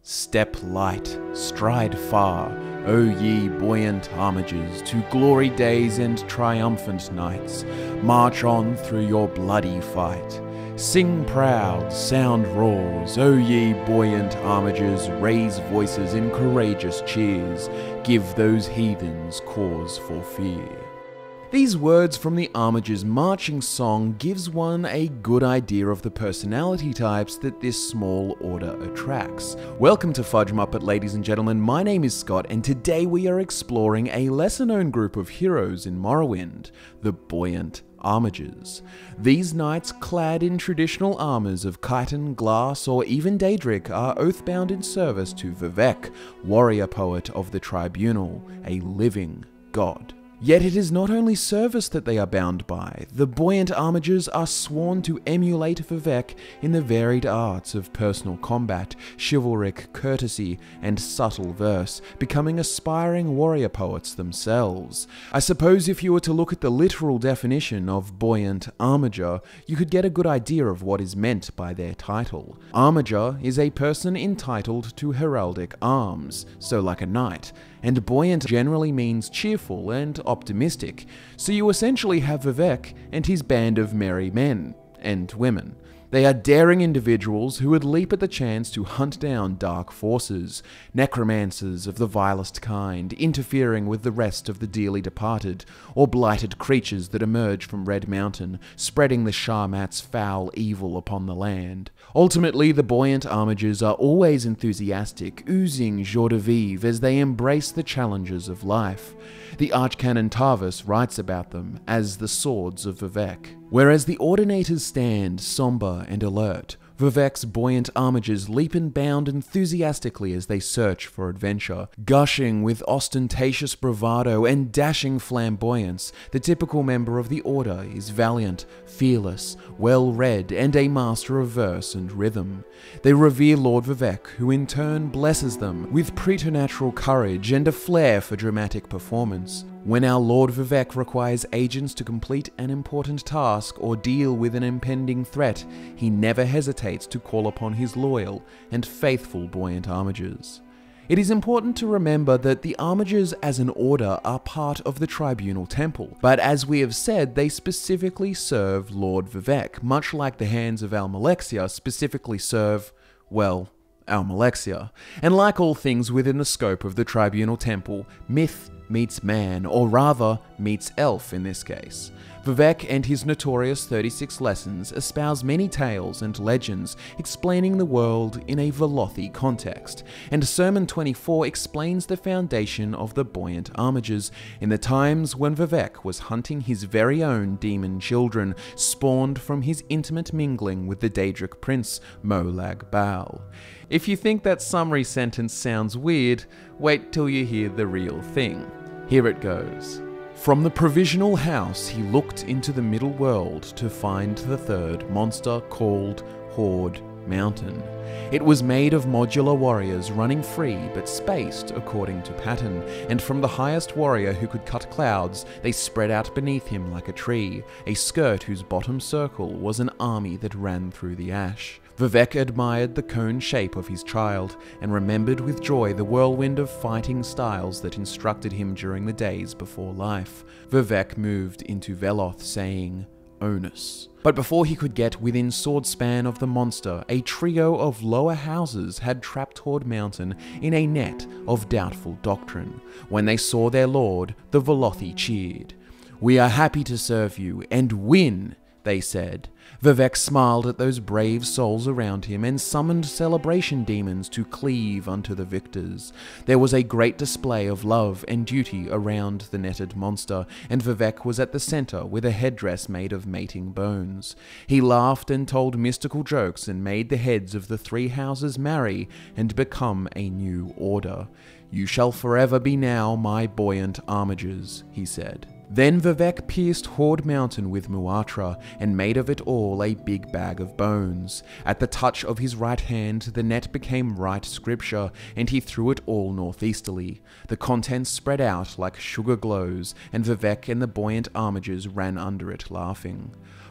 Step light, stride far, O ye buoyant armigers, to glory days and triumphant nights. March on through your bloody fight. Sing proud, sound roars, O ye buoyant armigers, raise voices in courageous cheers. Give those heathens cause for fear. These words from the Armigers' marching song gives one a good idea of the personality types that this small order attracts. Welcome to Fudge Muppet, ladies and gentlemen. My name is Scott, and today we are exploring a lesser-known group of heroes in Morrowind, the Buoyant Armigers. These knights, clad in traditional armors of chitin, glass, or even daedric, are oath-bound in service to Vivec, warrior poet of the Tribunal, a living god. Yet it is not only service that they are bound by. The Buoyant Armigers are sworn to emulate Vivec in the varied arts of personal combat, chivalric courtesy, and subtle verse, becoming aspiring warrior poets themselves. I suppose if you were to look at the literal definition of Buoyant Armiger, you could get a good idea of what is meant by their title. Armiger is a person entitled to heraldic arms, so like a knight, and buoyant generally means cheerful and optimistic, so you essentially have Vivec and his band of merry men and women. They are daring individuals who would leap at the chance to hunt down dark forces, necromancers of the vilest kind, interfering with the rest of the dearly departed, or blighted creatures that emerge from Red Mountain, spreading the Sharmat's foul evil upon the land. Ultimately, the Buoyant Armigers are always enthusiastic, oozing joie de vivre as they embrace the challenges of life. The Archcanon Tarvis writes about them as the swords of Vivec. Whereas the Ordinators stand somber and alert, Vivec's Buoyant Armigers leap and bound enthusiastically as they search for adventure. Gushing with ostentatious bravado and dashing flamboyance, the typical member of the Order is valiant, fearless, well-read, and a master of verse and rhythm. They revere Lord Vivec, who in turn blesses them with preternatural courage and a flair for dramatic performance. When our Lord Vivec requires agents to complete an important task or deal with an impending threat, he never hesitates to call upon his loyal and faithful Buoyant Armigers. It is important to remember that the Armigers as an order are part of the Tribunal Temple, but as we have said, they specifically serve Lord Vivec, much like the Hands of Almalexia specifically serve, well, Almalexia. And like all things within the scope of the Tribunal Temple, myth meets man, or rather, meets elf in this case. Vivec and his notorious 36 lessons espouse many tales and legends explaining the world in a Velothi context, and Sermon 24 explains the foundation of the Buoyant Armigers in the times when Vivec was hunting his very own demon children, spawned from his intimate mingling with the Daedric prince Molag Bal. If you think that summary sentence sounds weird, wait till you hear the real thing. Here it goes. From the provisional house he looked into the middle world to find the third monster called Horde Mountain. It was made of modular warriors running free but spaced according to pattern, and from the highest warrior who could cut clouds, they spread out beneath him like a tree, a skirt whose bottom circle was an army that ran through the ash. Vivec admired the cone shape of his child, and remembered with joy the whirlwind of fighting styles that instructed him during the days before life. Vivec moved into Veloth, saying, "Onus." But before he could get within sword span of the monster, a trio of lower houses had trapped Horde Mountain in a net of doubtful doctrine. When they saw their lord, the Velothi cheered. "We are happy to serve you, and win," they said. Vivec smiled at those brave souls around him and summoned celebration demons to cleave unto the victors. There was a great display of love and duty around the netted monster, and Vivec was at the center with a headdress made of mating bones. He laughed and told mystical jokes and made the heads of the three houses marry and become a new order. "You shall forever be now my Buoyant Armigers," he said. Then Vivec pierced Horde Mountain with Muatra, and made of it all a big bag of bones. At the touch of his right hand, the net became right scripture, and he threw it all northeasterly. The contents spread out like sugar glows, and Vivec and the Buoyant Armigers ran under it laughing.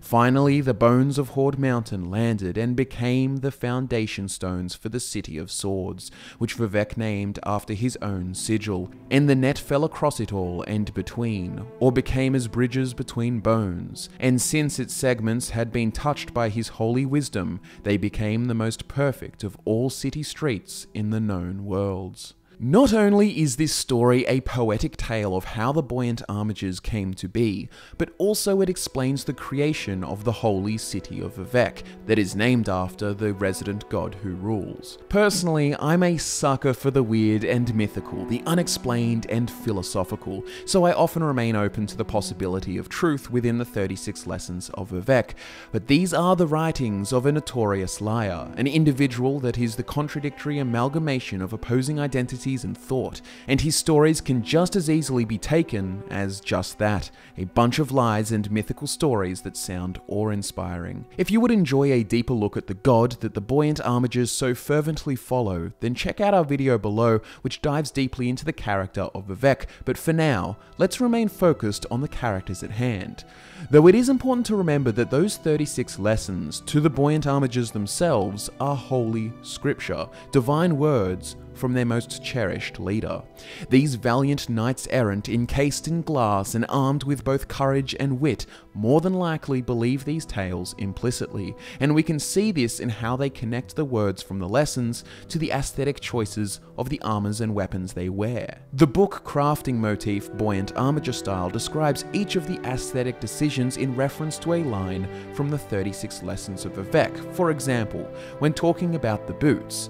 Finally, the bones of Horde Mountain landed and became the foundation stones for the City of Swords, which Vivec named after his own sigil, and the net fell across it all and between, or became as bridges between bones, and since its segments had been touched by his holy wisdom, they became the most perfect of all city streets in the known worlds. Not only is this story a poetic tale of how the Buoyant Armigers came to be, but also it explains the creation of the holy city of Vivec, that is named after the resident god who rules. Personally, I'm a sucker for the weird and mythical, the unexplained and philosophical, so I often remain open to the possibility of truth within the 36 lessons of Vivec, but these are the writings of a notorious liar, an individual that is the contradictory amalgamation of opposing identities and thought, and his stories can just as easily be taken as just that, a bunch of lies and mythical stories that sound awe-inspiring. If you would enjoy a deeper look at the god that the Buoyant Armigers so fervently follow, then check out our video below, which dives deeply into the character of Vivec, but for now, let's remain focused on the characters at hand. Though it is important to remember that those 36 lessons to the Buoyant Armigers themselves are holy scripture, divine words from their most cherished leader. These valiant knights-errant, encased in glass and armed with both courage and wit, more than likely believe these tales implicitly, and we can see this in how they connect the words from the lessons to the aesthetic choices of the armors and weapons they wear. The book crafting motif Buoyant Armiger style describes each of the aesthetic decisions in reference to a line from the 36 lessons of Vivec. For example, when talking about the boots,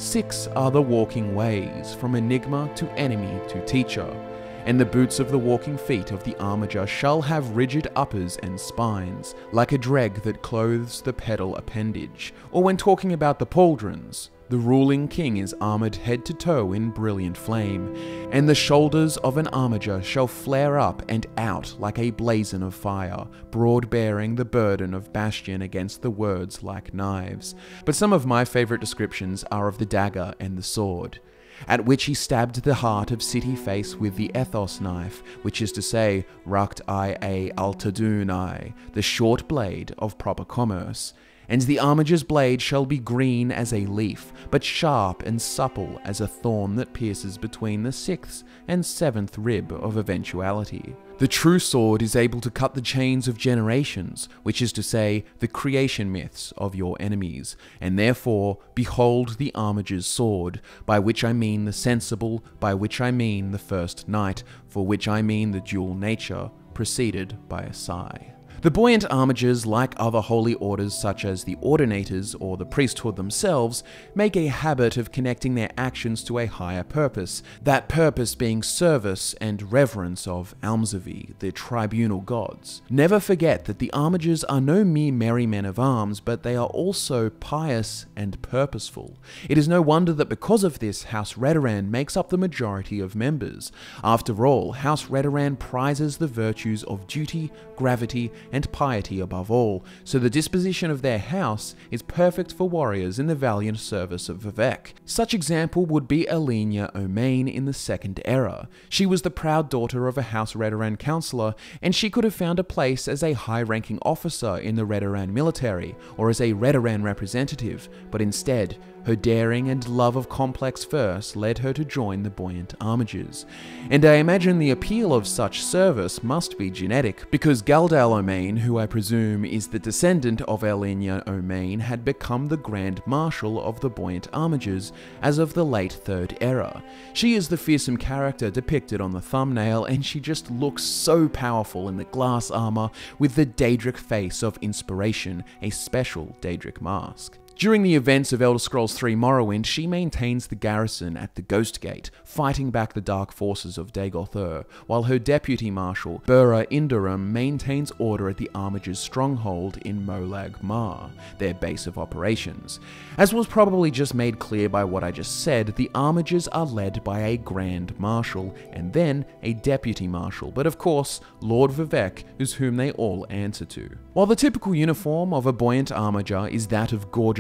6 are the walking ways, from enigma to enemy to teacher, and the boots of the walking feet of the armiger shall have rigid uppers and spines, like a dreg that clothes the pedal appendage. Or when talking about the pauldrons, the ruling king is armoured head to toe in brilliant flame, and the shoulders of an armiger shall flare up and out like a blazon of fire, broad-bearing the burden of bastion against the words like knives. But some of my favourite descriptions are of the dagger and the sword, at which he stabbed the heart of City Face with the ethos knife, which is to say, rucht I a Alduin I, the short blade of proper commerce. And the armiger's blade shall be green as a leaf, but sharp and supple as a thorn that pierces between the 6th and 7th rib of eventuality. The true sword is able to cut the chains of generations, which is to say, the creation myths of your enemies, and therefore, behold the armiger's sword, by which I mean the sensible, by which I mean the first knight, for which I mean the dual nature, preceded by a sigh. The Buoyant Armigers, like other holy orders such as the Ordinators or the priesthood themselves, make a habit of connecting their actions to a higher purpose, that purpose being service and reverence of Almzavi, the tribunal gods. Never forget that the Armigers are no mere merry men of arms, but they are also pious and purposeful. It is no wonder that because of this, House Redoran makes up the majority of members. After all, House Redoran prizes the virtues of duty, gravity, and piety above all, so the disposition of their house is perfect for warriors in the valiant service of Vivec. Such example would be Alenia O'Main in the Second Era. She was the proud daughter of a House Redoran councillor, and she could have found a place as a high-ranking officer in the Redoran military, or as a Redoran representative, but instead, her daring and love of complex verse led her to join the Buoyant Armigers. And I imagine the appeal of such service must be genetic, because Galdal O'Main, who I presume is the descendant of Alenia O'Main, had become the Grand Marshal of the Buoyant Armigers as of the late Third Era. She is the fearsome character depicted on the thumbnail, and she just looks so powerful in the glass armor with the Daedric face of inspiration, a special Daedric mask. During the events of Elder Scrolls III Morrowind, she maintains the garrison at the Ghost Gate, fighting back the dark forces of Dagoth, while her deputy marshal, Bura Indarum, maintains order at the Armigers' stronghold in Molag Mar, their base of operations. As was probably just made clear by what I just said, the Armigers are led by a Grand Marshal, and then a Deputy Marshal, but of course, Lord Vivec is whom they all answer to. While the typical uniform of a Buoyant Armiger is that of gorgeous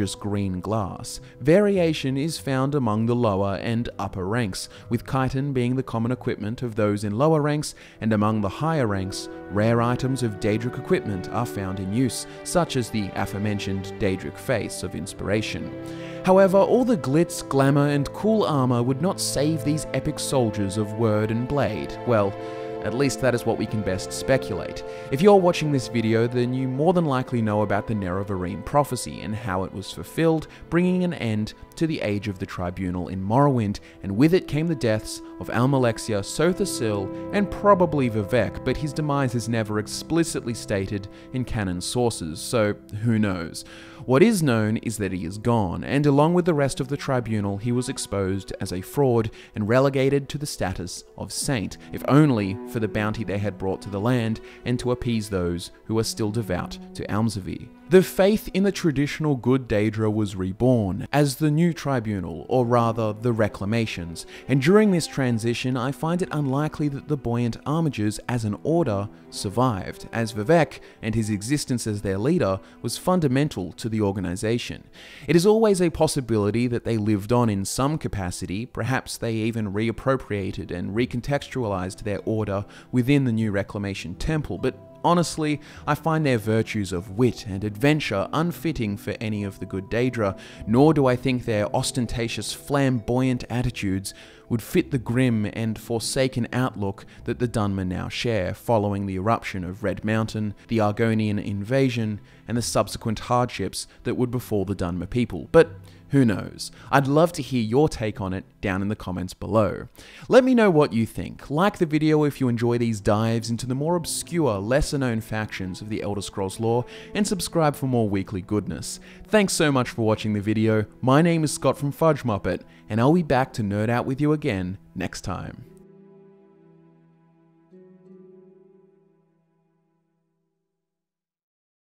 gorgeous green glass. Variation is found among the lower and upper ranks, with chitin being the common equipment of those in lower ranks, and among the higher ranks, rare items of Daedric equipment are found in use, such as the aforementioned Daedric Face of Inspiration. However, all the glitz, glamour, and cool armor would not save these epic soldiers of word and blade. Well, at least that is what we can best speculate. If you're watching this video, then you more than likely know about the Nerevarine prophecy and how it was fulfilled, bringing an end to the Age of the Tribunal in Morrowind, and with it came the deaths of Almalexia, Sothasil, and probably Vivec, but his demise is never explicitly stated in canon sources, so who knows. What is known is that he is gone, and along with the rest of the Tribunal, he was exposed as a fraud and relegated to the status of saint, if only for the bounty they had brought to the land and to appease those who are still devout to Almsavir. The faith in the traditional good Daedra was reborn as the new tribunal, or rather the reclamations, and during this transition I find it unlikely that the Buoyant Armigers as an order survived, as Vivec and his existence as their leader was fundamental to the organization. It is always a possibility that they lived on in some capacity, perhaps they even reappropriated and recontextualized their order within the new Reclamation Temple, but honestly, I find their virtues of wit and adventure unfitting for any of the good Daedra, nor do I think their ostentatious, flamboyant attitudes would fit the grim and forsaken outlook that the Dunmer now share following the eruption of Red Mountain, the Argonian invasion, and the subsequent hardships that would befall the Dunmer people. But who knows? I'd love to hear your take on it down in the comments below. Let me know what you think. Like the video if you enjoy these dives into the more obscure, lesser-known factions of the Elder Scrolls lore, and subscribe for more weekly goodness. Thanks so much for watching the video. My name is Scott from Fudge Muppet, and I'll be back to nerd out with you again next time.